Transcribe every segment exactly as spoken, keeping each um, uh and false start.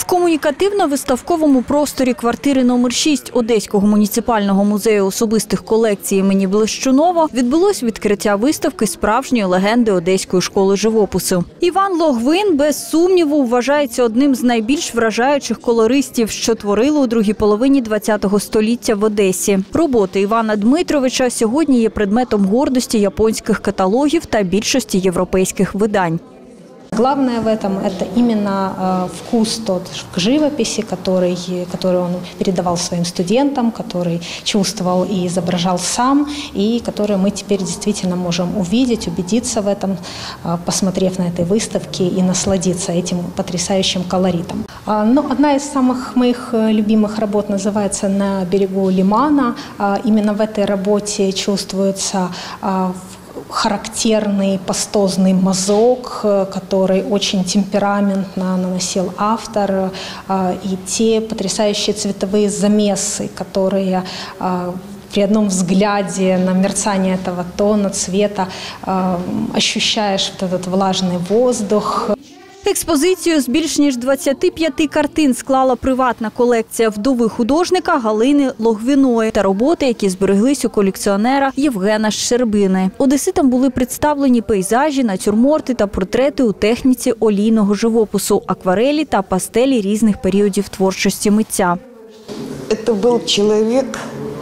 В комунікативно-виставковому просторі квартири номер шість Одеського муніципального музею особистих колекцій імені Блищунова відбулось відкриття виставки справжньої легенди Одеської школи живопису. Іван Логвин, без сумніву, вважається одним з найбільш вражаючих колористів, що творили у другій половині ХХ століття в Одесі. Роботи Івана Дмитровича сьогодні є предметом гордості японських каталогів та більшості європейських видань. Главное в этом – это именно э, вкус тот к живописи, который, который он передавал своим студентам, который чувствовал и изображал сам, и который мы теперь действительно можем увидеть, убедиться в этом, э, посмотрев на этой выставке и насладиться этим потрясающим колоритом. Э, но одна из самых моих любимых работ называется «На берегу лимана». Э, именно в этой работе чувствуется э, характерный пастозный мазок, который очень темпераментно наносил автор, и те потрясающие цветовые замесы, которые при одном взгляде на мерцание этого тона, цвета ощущаешь вот этот влажный воздух. Експозицію з більш ніж двадцяти п'яти картин склала приватна колекція вдови художника Галини Логвиної та роботи, які збереглись у колекціонера Євгена Щербини. Одеситам були представлені пейзажі, натюрморти та портрети у техніці олійного живопису, акварелі та пастелі різних періодів творчості митця. Це був чоловік,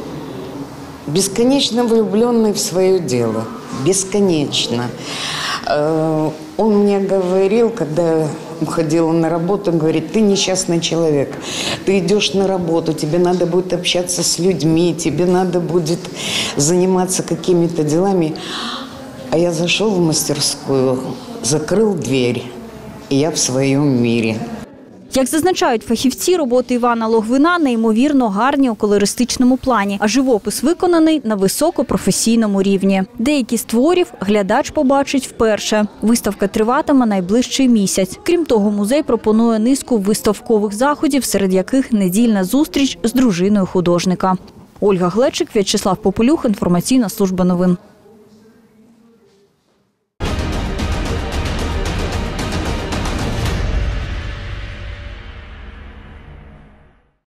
безконечно влюблений в своє діло. Бесконечно. Он мне говорил, когда уходила на работу, он говорит: ты несчастный человек, ты идешь на работу, тебе надо будет общаться с людьми, тебе надо будет заниматься какими-то делами. А я зашел в мастерскую, закрыл дверь, и я в своем мире. Як зазначають фахівці, роботи Івана Логвина неймовірно гарні у колористичному плані, а живопис виконаний на високопрофесійному рівні. Деякі з творів глядач побачить вперше. Виставка триватиме найближчий місяць. Крім того, музей пропонує низку виставкових заходів, серед яких недільна зустріч з дружиною художника. Ольга Глечик, В'ячеслав Попелюх, інформаційна служба новин.